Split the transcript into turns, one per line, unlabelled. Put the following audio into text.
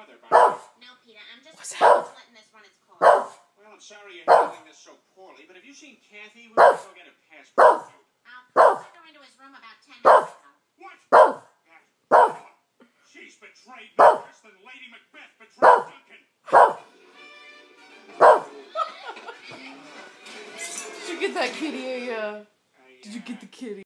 mother, Barbara.
No, Peter, I'm just
What's that?
letting this run its course.
Well, I'm sorry you're handling this so poorly, but have you seen Kathy? We're going to go get a passport.
I'll took her into his room about 10 minutes ago.
What? She's betrayed me worse than Lady Macbeth betrayed Duncan.
Did you get that kitty? Did you get the kitty?